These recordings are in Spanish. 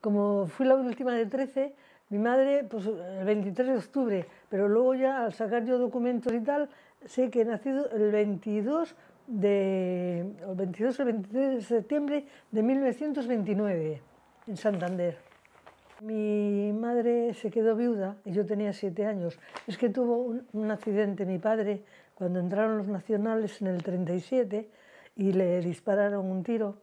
Como fui la última de 13, mi madre, pues el 23 de octubre, pero luego ya al sacar yo documentos y tal, sé que he nacido el 22 el 23 de septiembre de 1929, en Santander. Mi madre se quedó viuda y yo tenía 7 años. Es que tuvo un accidente mi padre cuando entraron los nacionales en el 37 y le dispararon un tiro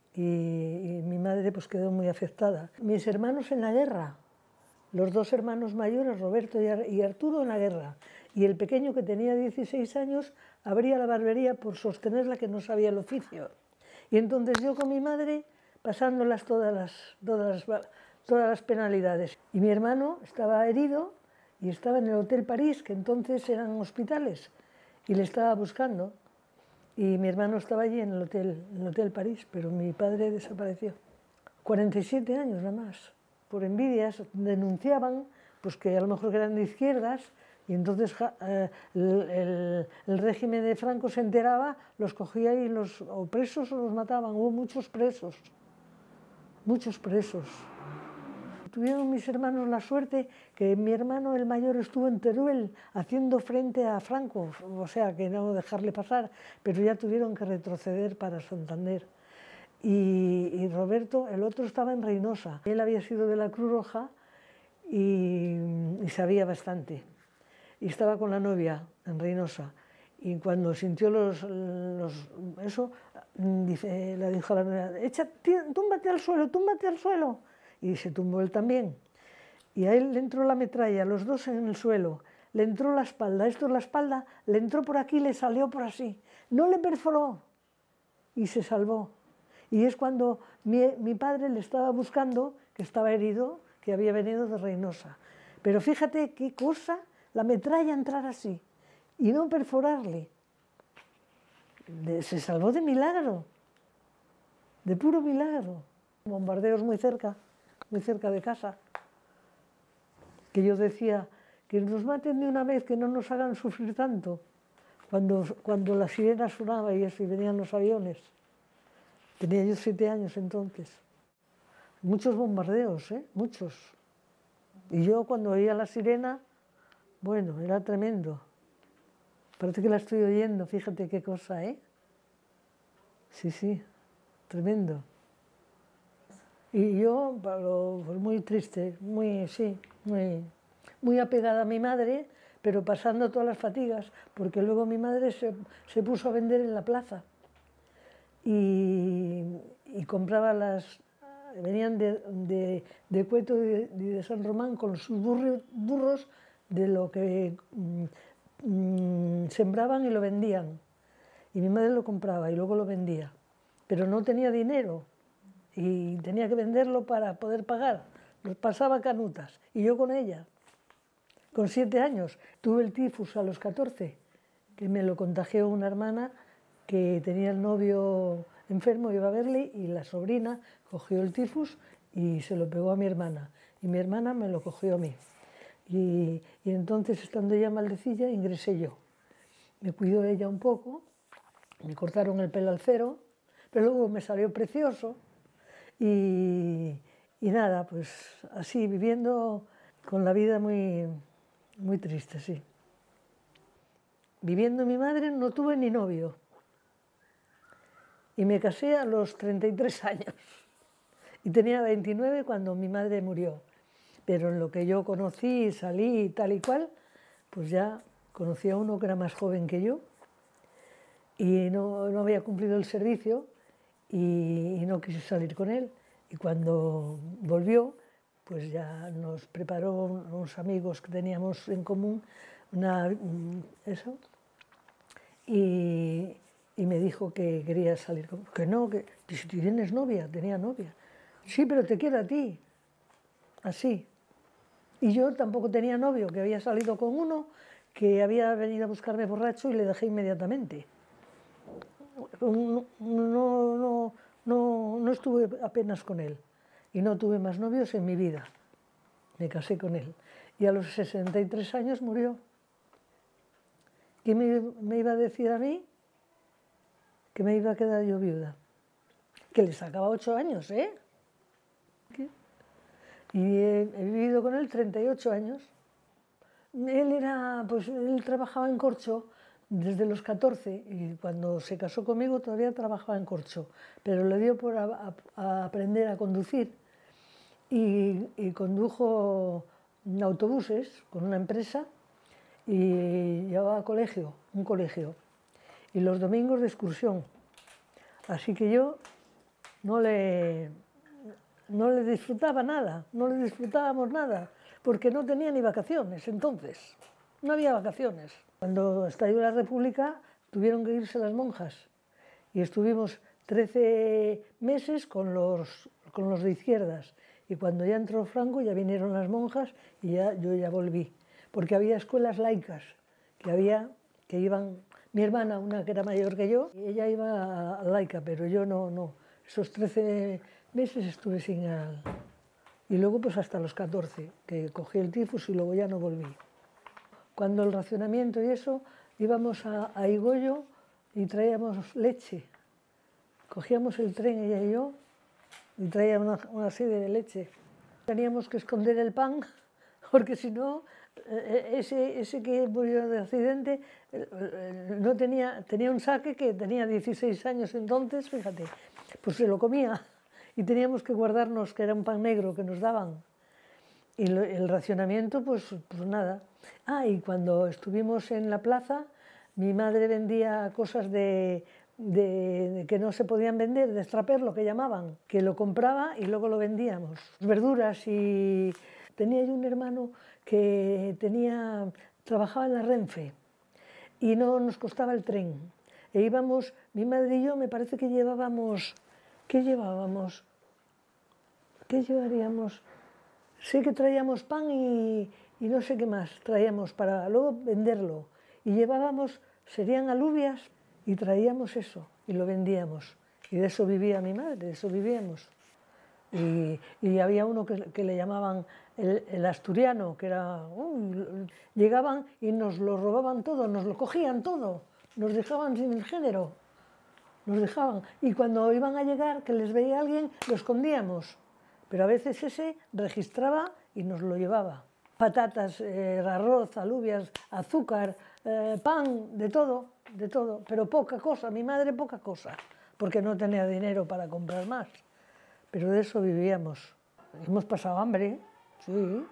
y mi madre pues quedó muy afectada. Mis hermanos en la guerra, los dos hermanos mayores, Roberto y Arturo, en la guerra. Y el pequeño, que tenía 16 años, abría la barbería por sostenerla, que no sabía el oficio. Y entonces yo con mi madre, pasándolas todas las penalidades. Y mi hermano estaba herido y estaba en el Hotel París, que entonces eran hospitales, y le estaba buscando. Y mi hermano estaba allí en el Hotel París, pero mi padre desapareció. 47 años nada más. Por envidias denunciaban pues, que a lo mejor eran de izquierdas, y entonces el régimen de Franco se enteraba, los cogía y o presos o los mataban. Hubo muchos presos, muchos presos. Tuvieron mis hermanos la suerte que mi hermano el mayor estuvo en Teruel haciendo frente a Franco, o sea, que no dejarle pasar, pero ya tuvieron que retroceder para Santander. Y Roberto, el otro, estaba en Reynosa. Él había sido de la Cruz Roja y sabía bastante. Y estaba con la novia en Reynosa. Y cuando sintió eso, le dijo a la novia, túmbate al suelo, túmbate al suelo. Y se tumbó él también. Y a él le entró la metralla, los dos en el suelo. Le entró la espalda, esto es la espalda, le entró por aquí y le salió por así. No le perforó y se salvó. Y es cuando mi padre le estaba buscando, que estaba herido, que había venido de Reynosa. Pero fíjate qué cosa, la metralla entrar así y no perforarle. Se salvó de milagro, de puro milagro. Bombardeos muy cerca de casa. Que yo decía, que nos maten de una vez, que no nos hagan sufrir tanto. Cuando la sirena sonaba y eso, y venían los aviones. Tenía yo 7 años entonces. Muchos bombardeos, muchos. Y yo cuando oía la sirena, bueno, era tremendo. Parece que la estoy oyendo, fíjate qué cosa, ¿eh? Sí, tremendo. Y yo, pues muy triste, muy apegada a mi madre, pero pasando todas las fatigas, porque luego mi madre se puso a vender en la plaza. Y compraba venían de Cueto y de San Román con sus burros de lo que sembraban y lo vendían. Y mi madre lo compraba y luego lo vendía. Pero no tenía dinero y tenía que venderlo para poder pagar. Nos pasaba canutas y yo con ella. Con 7 años tuve el tifus a los 14, que me lo contagió una hermana que tenía el novio enfermo, iba a verle, y la sobrina cogió el tifus y se lo pegó a mi hermana. Y mi hermana me lo cogió a mí. Y entonces, estando ella maldecilla, ingresé yo. Me cuidó ella un poco, me cortaron el pelo al cero, pero luego me salió precioso. Y nada, pues así, viviendo con la vida muy triste, sí. Viviendo mi madre no tuve ni novio. Y me casé a los 33 años. Y tenía 29 cuando mi madre murió. Pero en lo que yo conocí, salí tal y cual, pues ya conocí a uno que era más joven que yo y no había cumplido el servicio y no quise salir con él. Y cuando volvió, pues ya nos preparó unos amigos que teníamos en común, y me dijo que quería salir con... Que no, que si tienes novia, tenía novia. Sí, pero te quiero a ti. Así. Y yo tampoco tenía novio, que había salido con uno que había venido a buscarme borracho y le dejé inmediatamente. No estuve apenas con él y no tuve más novios en mi vida. Me casé con él y a los 63 años murió. ¿Qué me iba a decir a mí? Que me iba a quedar yo viuda. Que le sacaba 8 años, ¿eh? ¿Qué? y he vivido con él 38 años. Él trabajaba en corcho desde los 14 y cuando se casó conmigo todavía trabajaba en corcho, pero le dio por a aprender a conducir y condujo autobuses con una empresa y llevaba a colegio, un colegio, y los domingos de excursión. Así que yo no le disfrutaba nada, no le disfrutábamos nada, porque no tenía ni vacaciones entonces, no había vacaciones. Cuando estalló la República tuvieron que irse las monjas y estuvimos 13 meses con los de izquierdas y cuando ya entró Franco ya vinieron las monjas y yo ya volví, porque había escuelas laicas que iban, mi hermana, una que era mayor que yo, y ella iba a laica, pero yo no. Esos 13 meses estuve sin ir y luego pues hasta los 14, que cogí el tifus y luego ya no volví. Cuando el racionamiento y eso, íbamos a Higoyo y traíamos leche. Cogíamos el tren ella y yo y traíamos una serie de leche. Teníamos que esconder el pan porque si no, ese que murió de accidente no tenía un saque que tenía 16 años entonces, fíjate, pues se lo comía y teníamos que guardarnos que era un pan negro que nos daban. Y el racionamiento, pues nada. Y cuando estuvimos en la plaza, mi madre vendía cosas de que no se podían vender, de extraper, lo que llamaban, que lo compraba y luego lo vendíamos. Verduras y... Tenía yo un hermano que trabajaba en la Renfe y no nos costaba el tren. E íbamos, mi madre y yo, me parece que llevábamos... ¿Qué llevábamos? ¿Qué llevaríamos? Sé que traíamos pan y no sé qué más traíamos para luego venderlo. Y llevábamos, serían alubias, y traíamos eso y lo vendíamos. Y de eso vivía mi madre, de eso vivíamos. Y había uno que le llamaban el asturiano, que era... llegaban y nos lo robaban todo, nos lo cogían todo, nos dejaban sin el género, nos dejaban. Y cuando iban a llegar, que les veía alguien, lo escondíamos. Pero a veces ese registraba y nos lo llevaba. Patatas, arroz, alubias, azúcar, pan, de todo, pero poca cosa, mi madre poca cosa, porque no tenía dinero para comprar más. Pero de eso vivíamos. Hemos pasado hambre, sí.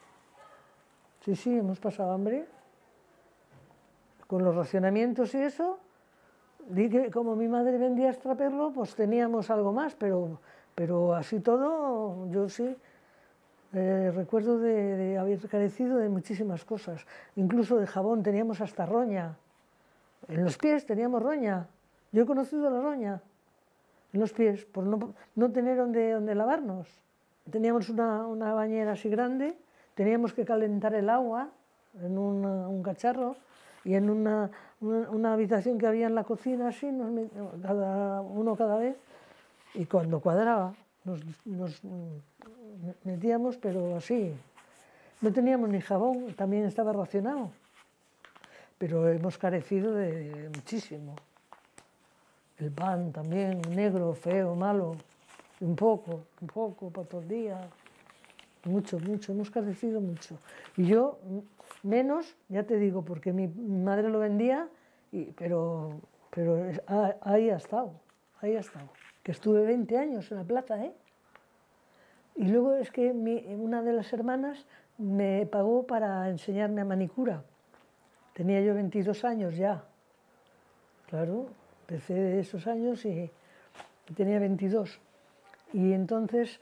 Sí, hemos pasado hambre. Con los racionamientos y eso, como mi madre vendía extraperlo, pues teníamos algo más, pero así todo, yo sí, recuerdo de haber carecido de muchísimas cosas, incluso de jabón, teníamos hasta roña, en los pies teníamos roña, yo he conocido la roña en los pies, por no tener donde lavarnos. Teníamos una bañera así grande, teníamos que calentar el agua en un cacharro y en una habitación que había en la cocina, así, uno cada vez, y cuando cuadraba nos metíamos, pero así. No teníamos ni jabón, también estaba racionado, pero hemos carecido de muchísimo. El pan también, negro, feo, malo, un poco, para todo el día. Mucho, hemos carecido mucho. Y yo, menos, ya te digo, porque mi madre lo vendía, pero ahí ha estado. Que estuve 20 años en la plaza, ¿eh? Y luego es que una de las hermanas me pagó para enseñarme a manicura. Tenía yo 22 años ya. Claro, empecé de esos años y tenía 22. Y entonces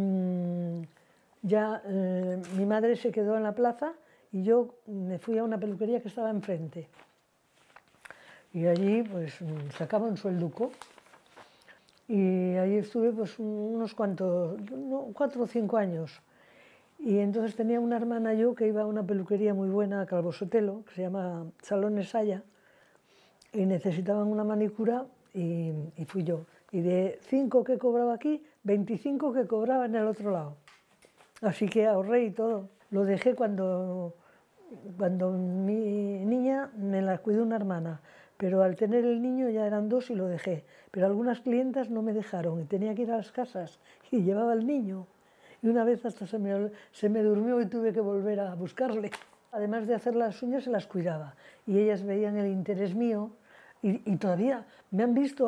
mi madre se quedó en la plaza y yo me fui a una peluquería que estaba enfrente. Y allí pues sacaba un suelduco. Y allí estuve pues unos cuantos, 4 o 5 años. Y entonces tenía una hermana yo que iba a una peluquería muy buena a Calvo Sotelo, que se llama Salón Esaya, y necesitaban una manicura y fui yo. Y de 5 que cobraba aquí, 25 que cobraba en el otro lado. Así que ahorré y todo. Lo dejé cuando mi niña me la cuidó una hermana, pero al tener el niño ya eran 2 y lo dejé. Pero algunas clientas no me dejaron y tenía que ir a las casas y llevaba al niño y una vez hasta se me durmió y tuve que volver a buscarle. Además de hacer las uñas, se las cuidaba y ellas veían el interés mío y todavía me han visto,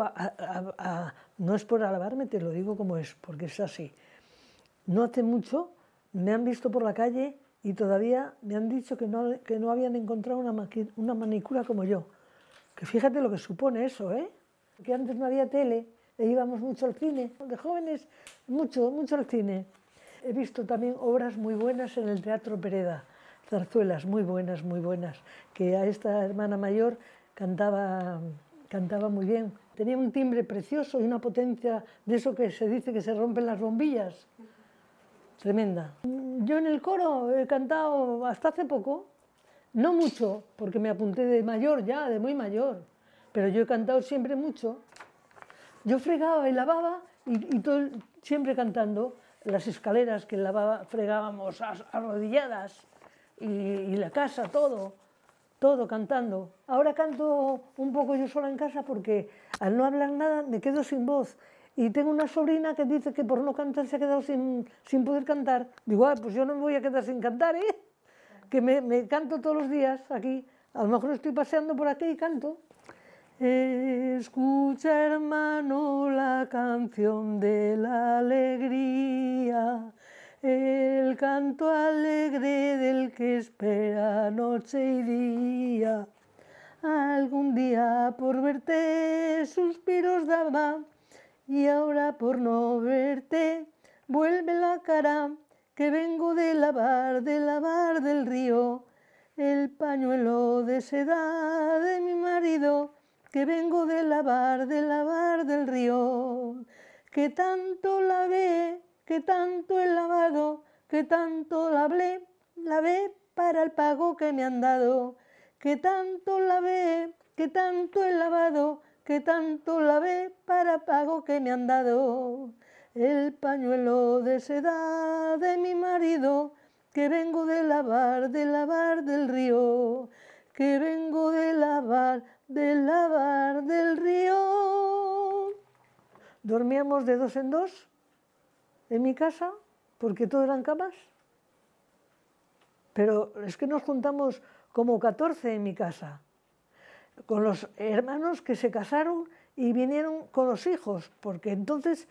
no es por alabarme, te lo digo como es, porque es así. No hace mucho me han visto por la calle y todavía me han dicho que no habían encontrado una manicura como yo. Que fíjate lo que supone eso, ¿eh? Que antes no había tele, e íbamos mucho al cine, de jóvenes, mucho al cine. He visto también obras muy buenas en el Teatro Pereda, zarzuelas muy buenas, que a esta hermana mayor cantaba muy bien. Tenía un timbre precioso y una potencia de eso que se dice que se rompen las bombillas. Tremenda. Yo en el coro he cantado hasta hace poco, no mucho, porque me apunté de mayor ya, de muy mayor, pero yo he cantado siempre mucho. Yo fregaba y lavaba y todo, siempre cantando. Las escaleras que fregábamos arrodilladas y la casa, todo cantando. Ahora canto un poco yo sola en casa porque al no hablar nada me quedo sin voz. Y tengo una sobrina que dice que por no cantar se ha quedado sin poder cantar. Digo, pues yo no me voy a quedar sin cantar, ¿eh? Que me canto todos los días aquí. A lo mejor estoy paseando por aquí y canto. Escucha, hermano, la canción de la alegría, el canto alegre del que espera noche y día. Algún día por verte suspiros daba, y ahora por no verte vuelve la cara, que vengo de lavar del río, el pañuelo de seda de mi marido, que vengo de lavar del río, que tanto lavé, que tanto he lavado, que tanto lavé para el pago que me han dado, que tanto lavé, que tanto he lavado, que tanto lavé para pago que me han dado. El pañuelo de seda de mi marido, que vengo de lavar del río, que vengo de lavar del río. Dormíamos de 2 en 2 en mi casa, porque todo eran camas, pero es que nos juntamos como 14 en mi casa, con los hermanos que se casaron y vinieron con los hijos, porque entonces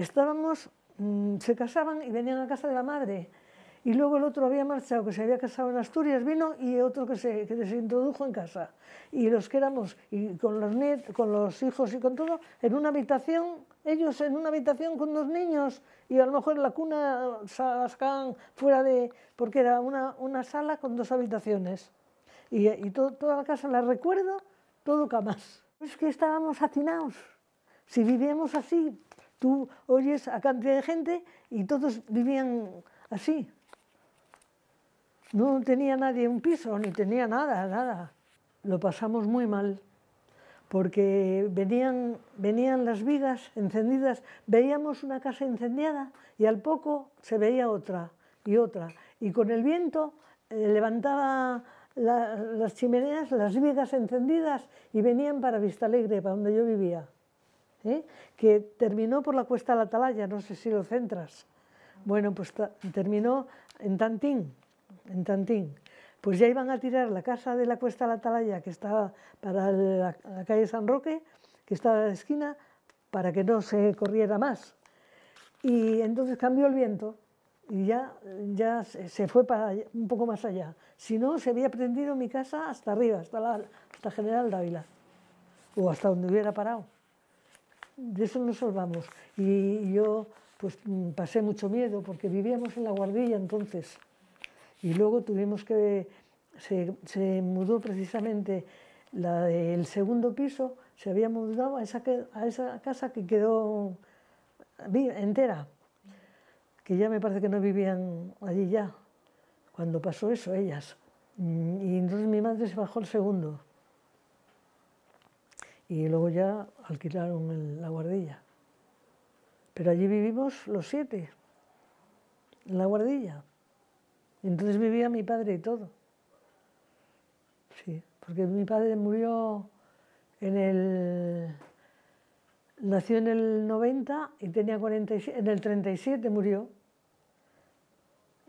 se casaban y venían a casa de la madre. Y luego el otro había marchado, que se había casado en Asturias, vino, y otro que se introdujo en casa. Y los que éramos, y con los hijos y con todo, en una habitación, ellos en una habitación con 2 niños, y a lo mejor la cuna sacaban fuera porque era una sala con 2 habitaciones. Y toda la casa la recuerdo, todo camas. Es que estábamos hacinados. Si vivíamos así, tú oyes a cantidad de gente y todos vivían así. No tenía nadie un piso, ni tenía nada. Lo pasamos muy mal, porque venían las vigas encendidas, veíamos una casa incendiada y al poco se veía otra. Y con el viento levantaba las chimeneas, las vigas encendidas y venían para Vistalegre, para donde yo vivía, que terminó por la Cuesta de la Atalaya, no sé si lo centras. Bueno, pues terminó en Tantín. Pues ya iban a tirar la casa de la Cuesta de la Atalaya, que estaba para la calle San Roque, que estaba a la esquina, para que no se corriera más. Y entonces cambió el viento y ya se fue para un poco más allá. Si no, se había prendido mi casa hasta arriba, hasta General Dávila, o hasta donde hubiera parado. De eso nos salvamos. Y yo pues pasé mucho miedo, porque vivíamos en La Guardilla entonces. Y luego tuvimos se mudó precisamente el segundo piso, se había mudado a esa casa que quedó entera, que ya me parece que no vivían allí ya, cuando pasó eso ellas. Y entonces mi madre se bajó al segundo. Y luego ya alquilaron La Guardilla. Pero allí vivimos los 7, en La Guardilla. Entonces vivía mi padre y todo. Sí, porque mi padre murió nació en el 90 y tenía 47, en el 37 murió.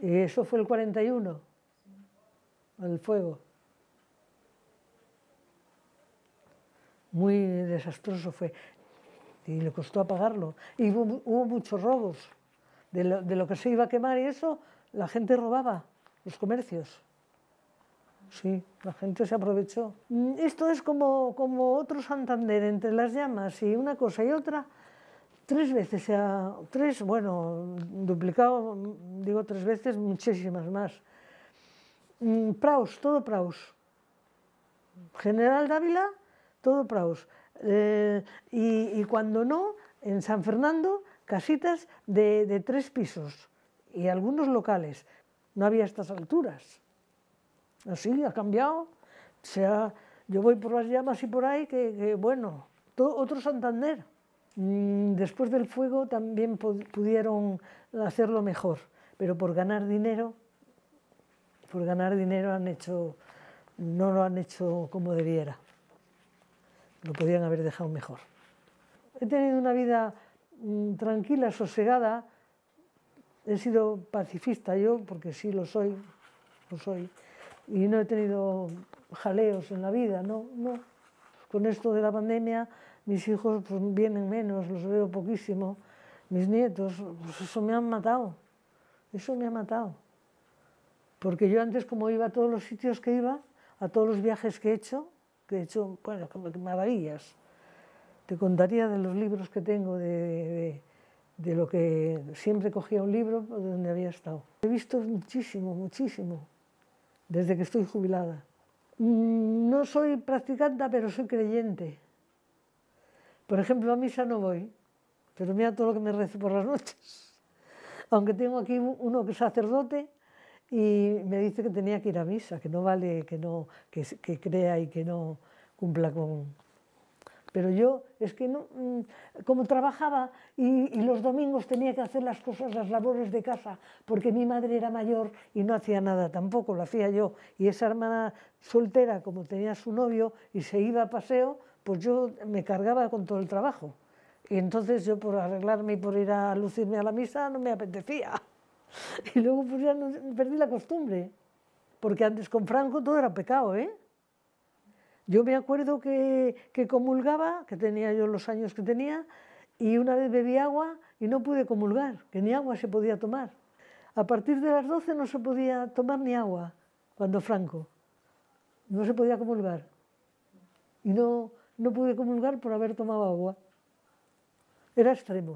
Y eso fue el 41, el fuego. Muy desastroso fue. Y le costó apagarlo. Y hubo muchos robos. De lo que se iba a quemar y eso, la gente robaba, los comercios. Sí, la gente se aprovechó. Esto es como otro Santander, entre las llamas y una cosa y otra. 3 veces, bueno, duplicado, digo 3 veces, muchísimas más. Praus, todo Praus. General Dávila, todo Praus. Y cuando no, en San Fernando, casitas de 3 pisos y algunos locales. No había estas alturas. Así, ha cambiado. O sea, yo voy por las llamas y por ahí, que bueno, otro Santander. Después del fuego también pudieron hacerlo mejor, pero por ganar dinero no lo han hecho como debiera. Lo podían haber dejado mejor. He tenido una vida tranquila, sosegada. He sido pacifista yo, porque sí lo soy. Y no he tenido jaleos en la vida, no. Con esto de la pandemia, mis hijos pues, vienen menos, los veo poquísimo. Mis nietos, pues eso me han matado. Porque yo antes, como iba a todos los sitios que iba, a todos los viajes que he hecho, bueno, maravillas. Te contaría de los libros que tengo, de lo que siempre cogía un libro de donde había estado. He visto muchísimo, desde que estoy jubilada. No soy practicante, pero soy creyente. Por ejemplo, a misa no voy, pero mira todo lo que me rezo por las noches. Aunque tengo aquí uno que es sacerdote y me dice que tenía que ir a misa, que no vale que crea y que no cumpla con... Pero yo, es que no, como trabajaba y los domingos tenía que hacer las labores de casa, porque mi madre era mayor y no hacía nada, tampoco lo hacía yo. Y esa hermana soltera, como tenía su novio y se iba a paseo, pues yo me cargaba con todo el trabajo. Y entonces yo, por arreglarme y por ir a lucirme a la misa, no me apetecía. Y luego pues ya perdí la costumbre, porque antes con Franco todo era pecado, ¿eh? Yo me acuerdo que comulgaba, que tenía yo los años que tenía, y una vez bebí agua y no pude comulgar, que ni agua se podía tomar. A partir de las 12 no se podía tomar ni agua, cuando Franco. No se podía comulgar. Y no pude comulgar por haber tomado agua. Era extremo.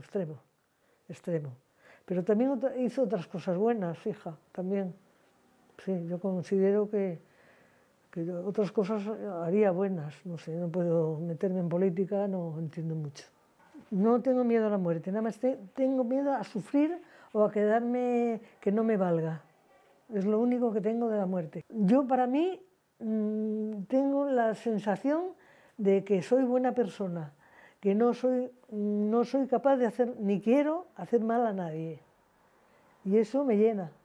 Pero también hizo otras cosas buenas, hija, también. Sí, yo considero que otras cosas haría buenas, no sé, no puedo meterme en política, no entiendo mucho. No tengo miedo a la muerte, nada más tengo miedo a sufrir o a quedarme que no me valga. Es lo único que tengo de la muerte. Yo, para mí, tengo la sensación de que soy buena persona, que no soy capaz de hacer, ni quiero hacer mal a nadie. Y eso me llena.